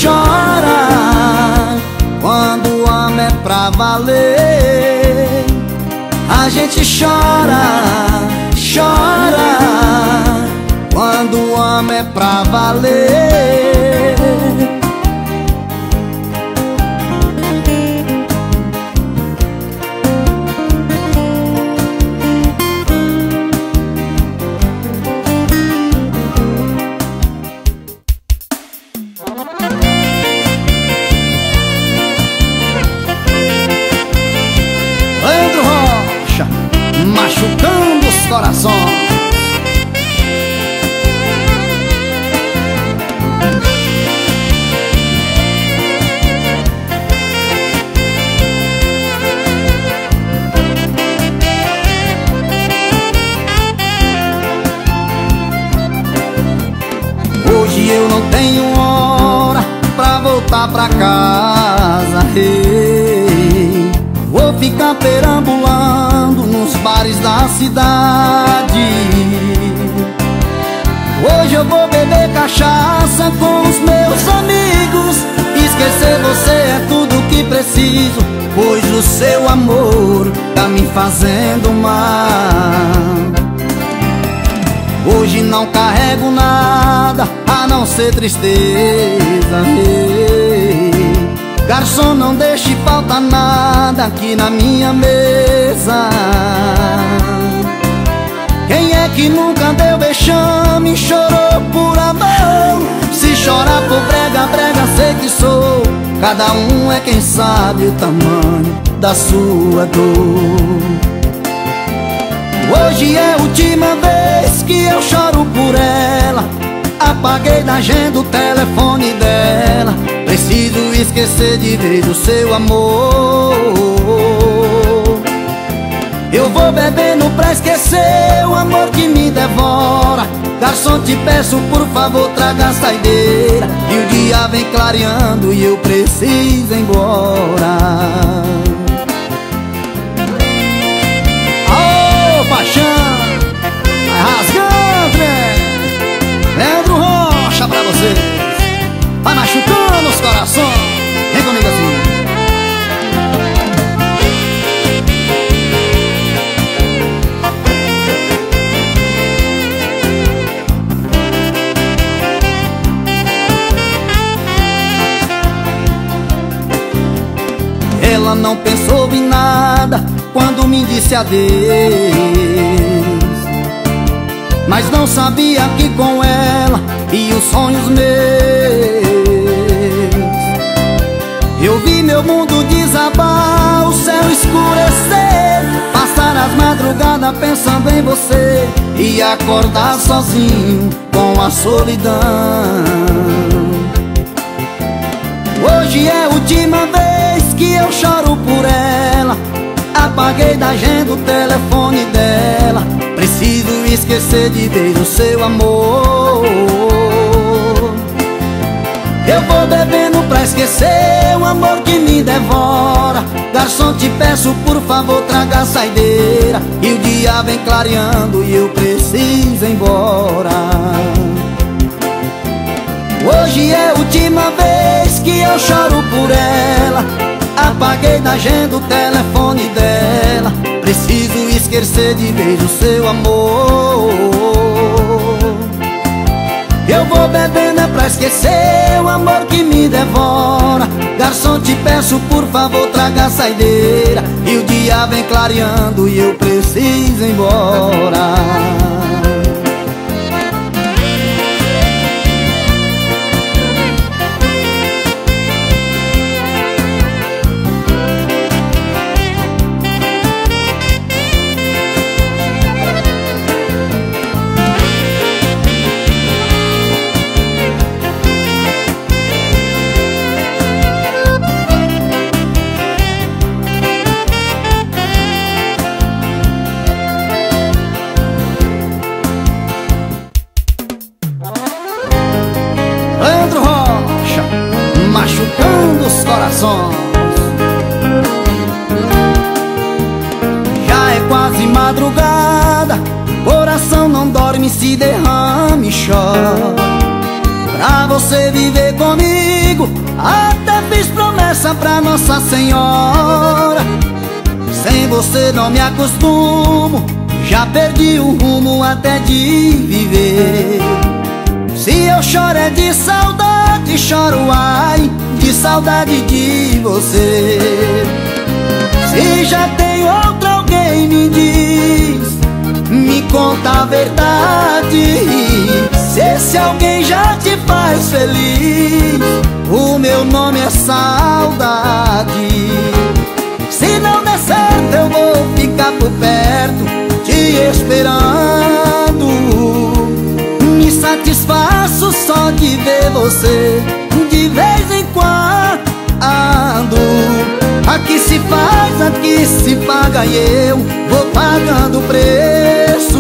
chora quando ama é pra valer. A gente chora, chora quando ama é pra valer. Leandro Rocha, machucando os corações. Hoje eu não tenho hora pra voltar pra casa, hey. Vou ficar perambulando nos bares da cidade. Hoje eu vou beber cachaça com os meus amigos. Esquecer você é tudo que preciso, pois o seu amor tá me fazendo mal. Hoje não carrego nada a não ser tristeza, hey. Garçom, não deixe faltar nada aqui na minha mesa. Quem é que nunca deu vexame e chorou por amor? Se chorar por brega, brega sei que sou. Cada um é quem sabe o tamanho da sua dor. Hoje é a última vez que eu choro por ela. Apaguei da agenda o telefone dela. Preciso esquecer de vez o seu amor. Eu vou bebendo pra esquecer o amor que me devora. Garçom, te peço por favor, traga a saideira. E o dia vem clareando e eu preciso ir embora. Ô, paixão, vai rasgando, né? Leandro Rocha pra você. ela não pensou em nada quando me disse adeus, mas não sabia que com ela e os sonhos meus eu vi meu mundo desabar, o céu escurecer, passar as madrugadas pensando em você e acordar sozinho com a solidão. Hoje é a última vez que eu choro por ela, apaguei da agenda o telefone dela, preciso esquecer de vez o seu amor. Eu vou bebendo pra esquecer o amor que me devora. Garçom, te peço por favor, traga a saideira, e o dia vem clareando e eu preciso ir embora. Hoje é a última vez que eu choro por ela, apaguei da agenda o telefone dela, preciso esquecer de vez o seu amor. Eu vou bebendo é pra esquecer o amor que me devora. Garçom, te peço por favor, traga a saideira, e o dia vem clareando e eu preciso ir embora. Machucando os corações. Já é quase madrugada, coração não dorme, se derrama e chora. Pra você viver comigo, até fiz promessa pra Nossa Senhora. Sem você não me acostumo, já perdi o rumo até de viver. Se eu choro é de saudade, choro ai, de saudade de você. Se já tem outro alguém, me diz, me conta a verdade. Se esse alguém já te faz feliz, o meu nome é saudade. Se não der certo eu vou ficar por perto, te esperando. Me satisfaço só de ver você, de vez em quando. Aqui se faz, aqui se paga, e eu vou pagando o preço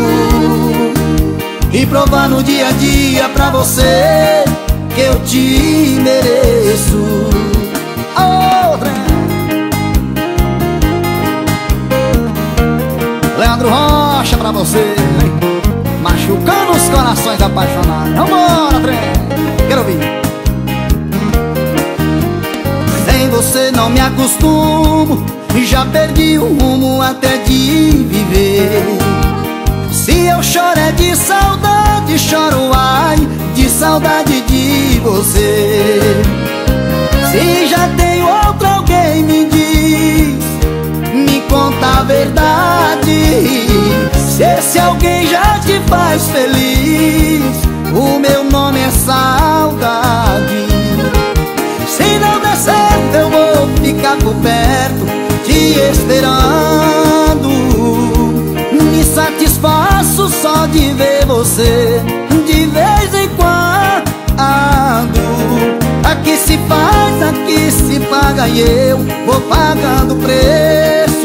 e provando dia a dia pra você que eu te mereço. Outra Leandro Rocha pra você, hein? Machucando os corações apaixonados. Vambora, trem, quero ouvir. Sem você não me acostumo, já perdi o rumo até de viver. Se eu choro é de saudade, choro ai, de saudade de você. Se já tem outro alguém, me diz, me conta a verdade. Se esse alguém já te faz feliz, o meu nome é saudade. Se não der certo eu vou ficar por perto, te esperando. Me satisfaço só de ver você, de vez em quando. Aqui se faz, aqui se paga, e eu vou pagando o preço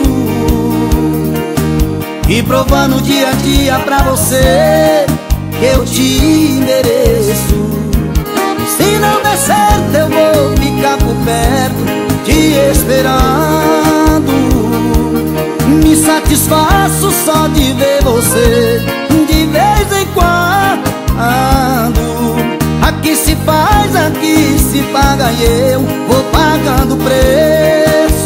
e provando dia a dia pra você que eu te mereço. Se não der certo eu vou ficar por perto, te esperando. Me satisfaço só de ver você, de vez em quando. Aqui se faz, aqui se paga, e eu vou pagando o preço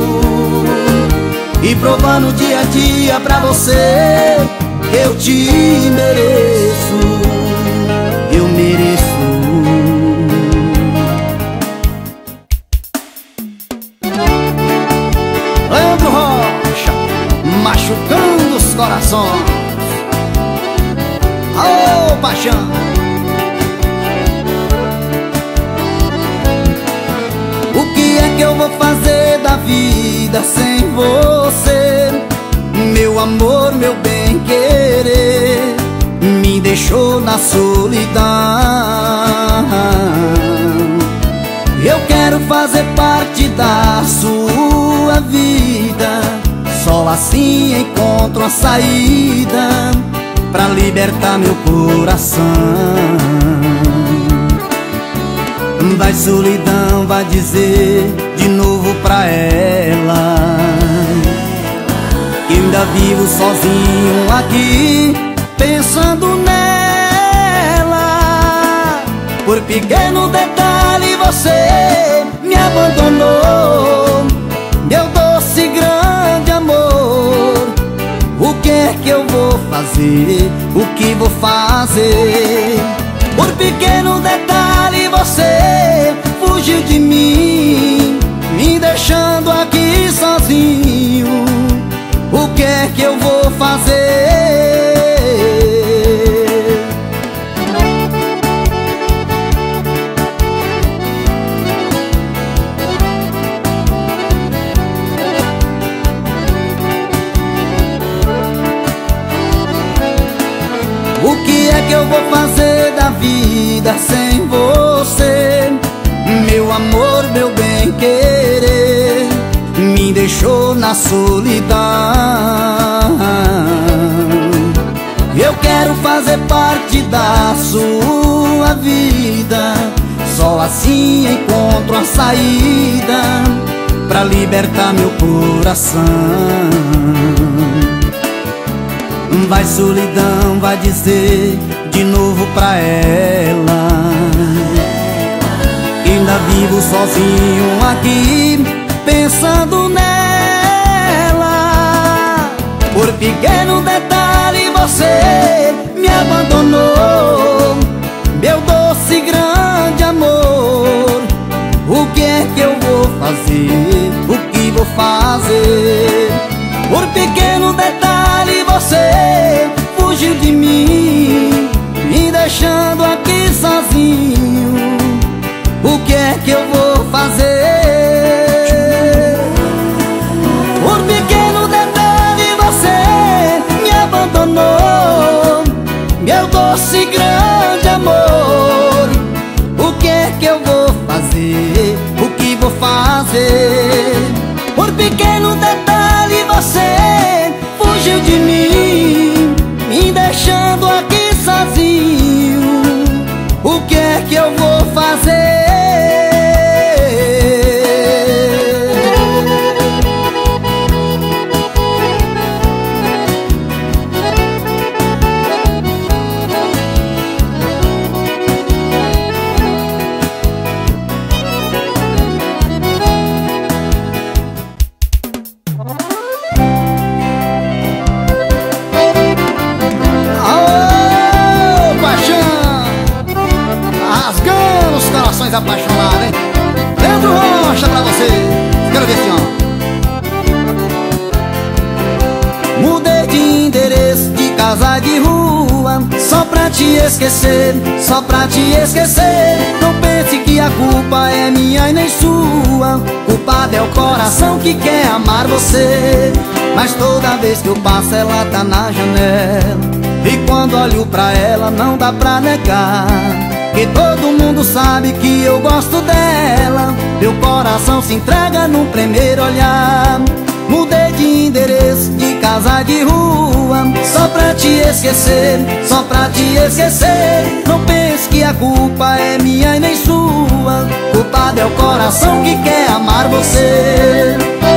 e provando dia a dia pra você que eu te mereço. Eu mereço. paixão. O que é que eu vou fazer da vida sem você? Meu amor, meu bem querer me deixou na solidão. Eu quero fazer parte da sua vida, só assim encontro a saída pra libertar meu coração. Vai solidão, vai dizer de novo pra ela que ainda vivo sozinho aqui, pensando nela. Por pequeno detalhe você me abandonou, meu doce grande amor. O que é que eu vou fazer? O que vou fazer? Por pequeno detalhe você fugiu de mim, me deixando aqui sozinho. O que é que eu vou fazer? O que é que eu vou fazer da vida sem você? Meu amor, meu bem querer me deixou na solidão. Eu quero fazer parte da sua vida, só assim encontro a saída pra libertar meu coração. Vai solidão, vai dizer de novo pra ela que ainda vivo sozinho aqui, pensando nela. Por pequeno detalhe você me abandonou, meu doce grande amor. O que é que eu vou fazer? O que vou fazer? Por pequeno detalhe você fugiu de mim, me deixando aqui sozinho. O que é que eu vou fazer? Por pequeno detalhe você me abandonou, meu doce grande amor. O que é que eu vou fazer? O que vou fazer? Por pequeno detalhe você fugiu de mim, me deixando aqui sozinho. O que é que eu vou fazer? Apaixonado, hein? Leandro Rocha pra você. Quero ver assim, ó. Mudei de endereço, de casa, de rua, só pra te esquecer, só pra te esquecer. Não pense que a culpa é minha e nem sua. Culpado é o coração que quer amar você. Mas toda vez que eu passo ela tá na janela, e quando olho pra ela não dá pra negar que todo mundo sabe que eu gosto dela. Meu coração se entrega no primeiro olhar. Mudei de endereço, de casa, de rua, só pra te esquecer, só pra te esquecer. Não pense que a culpa é minha e nem sua. Culpado é o coração que quer amar você.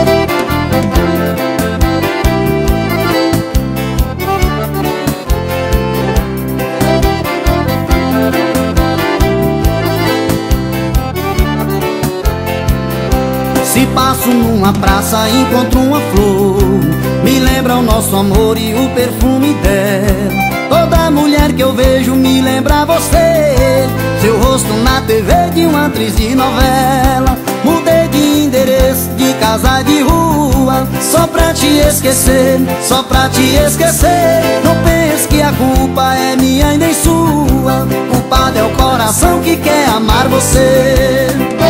Se passo numa praça, encontro uma flor, me lembra o nosso amor e o perfume dela. Toda mulher que eu vejo me lembra você, seu rosto na T V de uma atriz de novela. Mudei de endereço, de casa, de rua, só pra te esquecer, só pra te esquecer. Não pense que a culpa é minha e nem sua. você.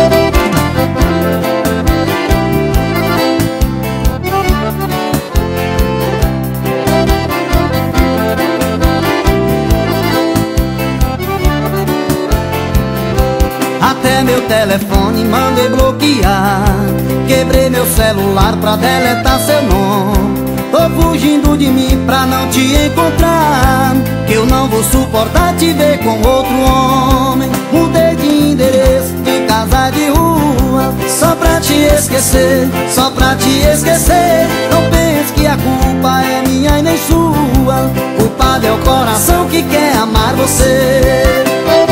Até meu telefone mandei bloquear, quebrei meu celular pra deletar seu nome. Tô fugindo de mim pra não te encontrar, que eu não vou suportar te ver com outro homem. Mudei de endereço, de casa, de rua, só pra te esquecer, só pra te esquecer. Não pense que a culpa é minha e nem sua, culpado é o coração que quer amar você.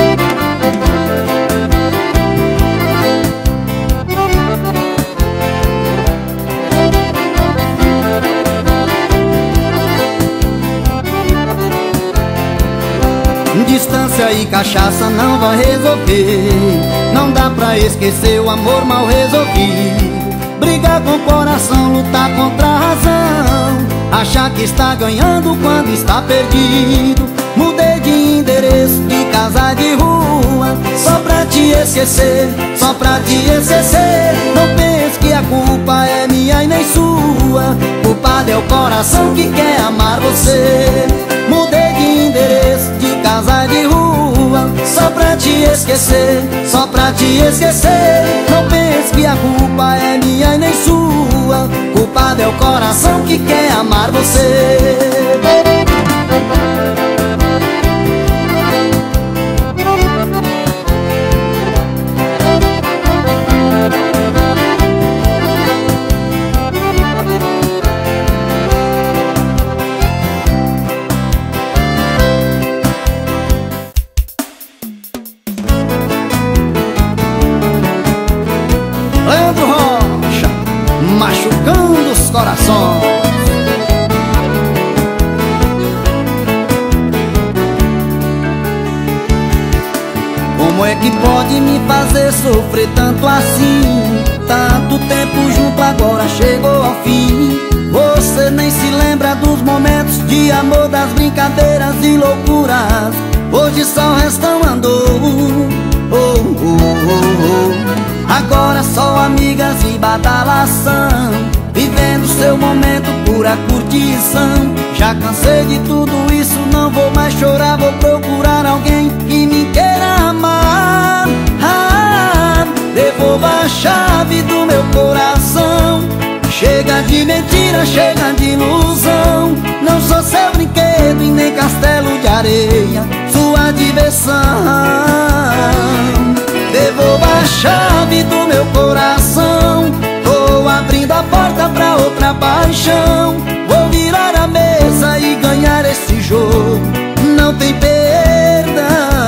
Distância e cachaça não vai resolver, não dá pra esquecer o amor mal resolvido. Brigar com o coração, lutar contra a razão, achar que está ganhando quando está perdido. Mudei de endereço, de casa, de rua, só pra te esquecer, só pra te esquecer. Não pense que a culpa é minha e nem sua, culpado é o coração que quer amar você. Mudei de endereço, de casa, de rua, só pra te esquecer, só pra te esquecer. Não pense que a culpa é minha e nem sua, culpado é o coração que quer amar você. Leandro Rocha, machucando os corações. Como é que pode me fazer sofrer tanto assim? Tanto tempo junto, agora chegou ao fim. Você nem se lembra dos momentos de amor, das brincadeiras e loucuras. Hoje só restam andor, oh, oh, oh, oh. Agora só amigas e badalação, vivendo seu momento, pura curtição. Já cansei de tudo isso, não vou mais chorar, vou procurar alguém que me queira amar. Ah, devolva a chave do meu coração. Chega de mentira, chega de ilusão. Não sou seu brinquedo e nem castelo de areia, sua diversão. Devolva a chave do meu coração. Tô abrindo a porta pra outra paixão. Vou virar a mesa e ganhar esse jogo. Não tem perdão,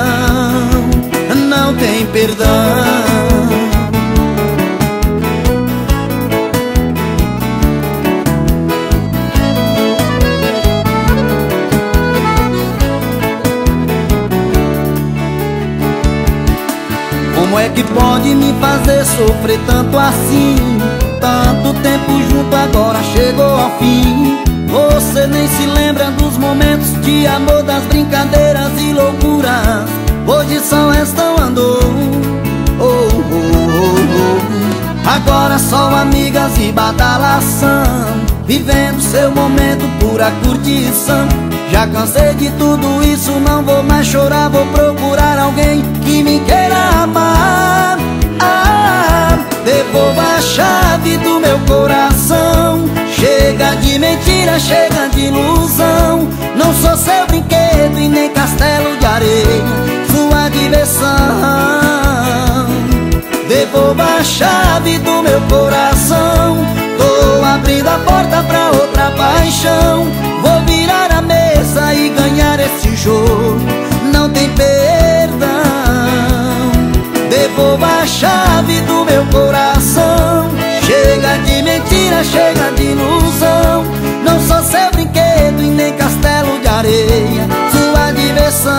não tem perdão. Como é que pode me fazer sofrer tanto assim? Tanto tempo junto, agora chegou ao fim. Você nem se lembra dos momentos de amor, das brincadeiras e loucuras. Hoje só restam andor, oh, oh, oh, oh. Agora só amigas e badalação, vivendo seu momento, pura curtição. Já cansei de tudo isso, não vou mais chorar, vou procurar alguém que me queira amar. Ah, devolva a chave do meu coração. Chega de mentira, chega de ilusão. Não sou seu brinquedo e nem castelo de areia, sua diversão. Devolva a chave do meu coração. Tô abrindo a porta pra outra paixão. Vou virar a mesa e ganhar esse jogo. Não tem perdão. Devolva a chave do meu coração. Chega de mentira, chega de ilusão. Não sou seu brinquedo e nem castelo de areia, sua diversão.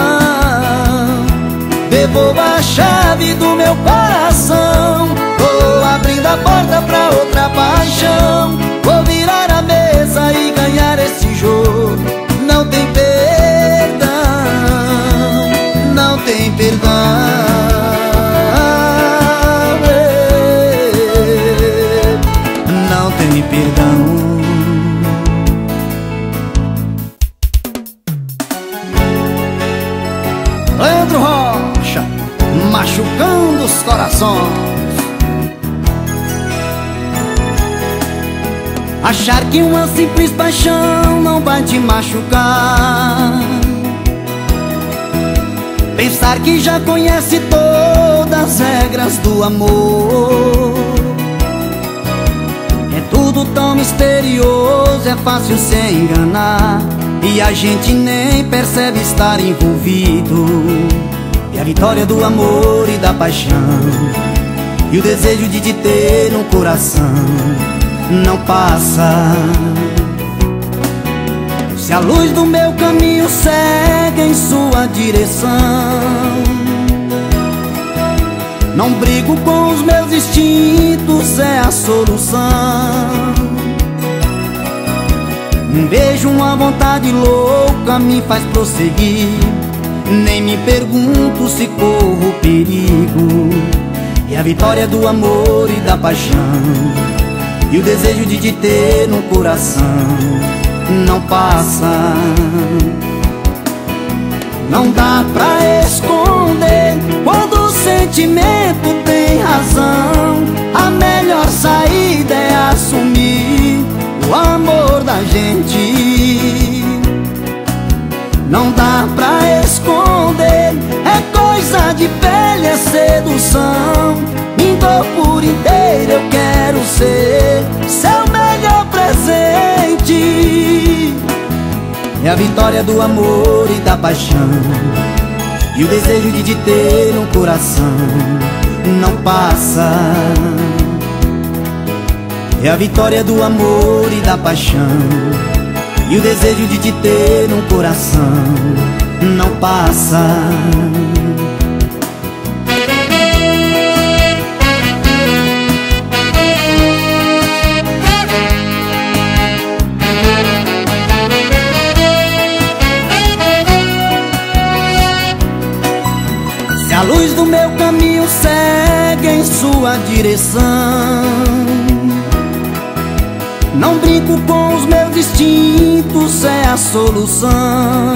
Devolva a chave do meu coração. Tô abrindo a porta pra outra paixão. Vou virar a mesa e ganhar esse jogo. Não tem perdão, não tem perdão. Leandro Rocha, machucando os corações. Achar que uma simples paixão não vai te machucar, pensar que já conhece todas as regras do amor. É tudo tão misterioso, é fácil se enganar, e a gente nem percebe estar envolvido. E a vitória do amor e da paixão, e o desejo de te ter no coração não passa. Se a luz do meu caminho segue em sua direção, não brigo com os meus instintos, é a solução. Um beijo, uma vontade louca me faz prosseguir, nem me pergunto se corro perigo. E a vitória do amor e da paixão, e o desejo de te ter no coração não passa. Não dá pra esconder quando o sentimento tem razão. A melhor saída é assumir o amor da gente. Não dá pra esconder, é coisa de pele, é sedução. Me dou por inteiro, eu quero ser seu melhor presente. É a vitória do amor e da paixão, e o desejo de te ter no coração não passa. É a vitória do amor e da paixão, e o desejo de te ter no coração não passa. Se a luz do meu caminho segue em sua direção, não brinco com os meus instintos, é a solução.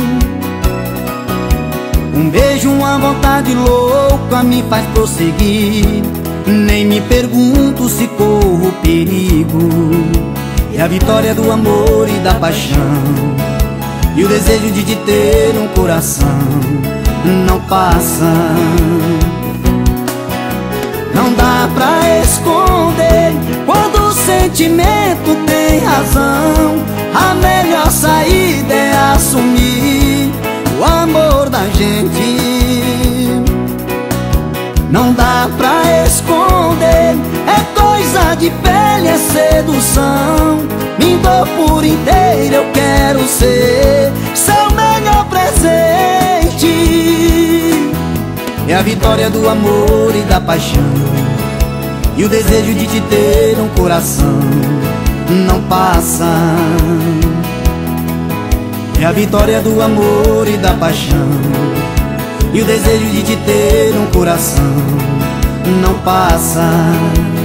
Um beijo, uma vontade louca me faz prosseguir, nem me pergunto se corro perigo. E a vitória do amor e da paixão, e o desejo de te ter no coração não passa. Não dá pra esconder quando o sentimento tem razão. A melhor saída é assumir o amor da gente. Não dá pra esconder, é coisa de pele, é sedução. Me dou por inteiro, eu quero ser seu melhor presente. É a vitória do amor e da paixão, e o desejo de te ter no coração não passa. É a vitória do amor e da paixão, e o desejo de te ter no coração não passa.